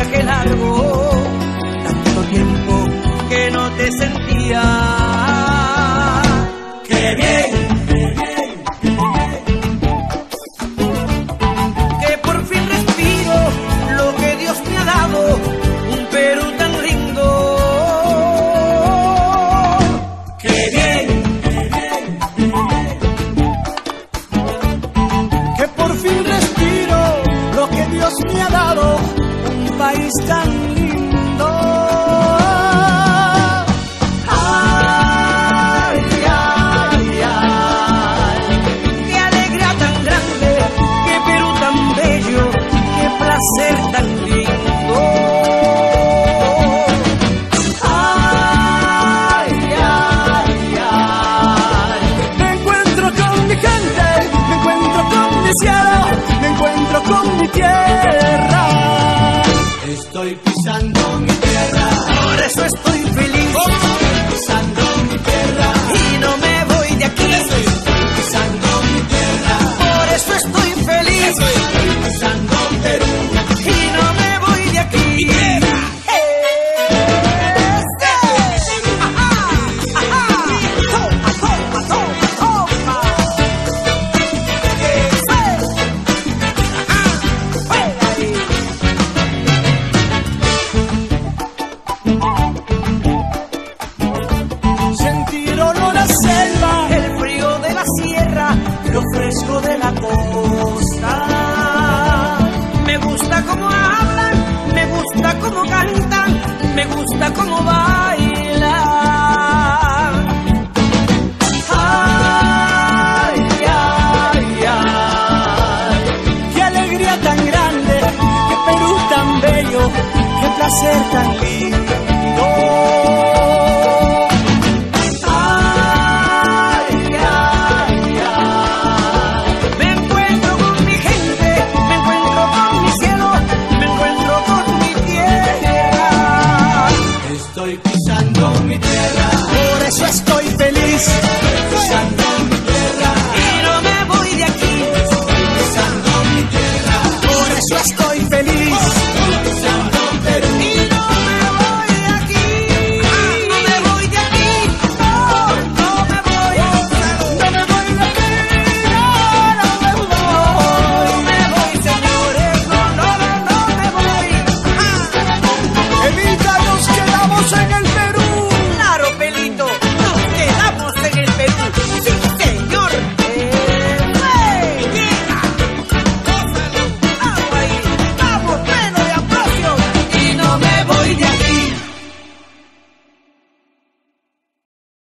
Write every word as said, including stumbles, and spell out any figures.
viaje largo, tanto tiempo que no te sentía. ¡Qué bien! Que por fin respiro lo que Dios me ha dado, un Perú tan lindo. ¡Qué bien! Que por fin respiro lo que Dios me ha dado, un país tan lindo. Ay, ay, ay, qué alegría tan grande, qué Perú tan bello, qué placer tan lindo. Ay, ay, ay, me encuentro con mi gente, me encuentro con mi cielo, me encuentro con mi tierra. Estoy pisando mi tierra, por eso estoy feliz. Estoy pisando mi tierra y no me voy de aquí. Estoy pisando mi tierra, por eso estoy feliz. Estoy pisando Perú y no me voy de aquí. Mi tierra. Sentir olor a selva, el frío de la sierra, lo fresco de la costa. Me gusta cómo hablan, me gusta cómo cantan, me gusta cómo bailan. Ay, ay, ay, qué alegría tan grande, qué Perú tan bello, qué placer tan lindo. Estoy pisando mi tierra, por eso estoy feliz.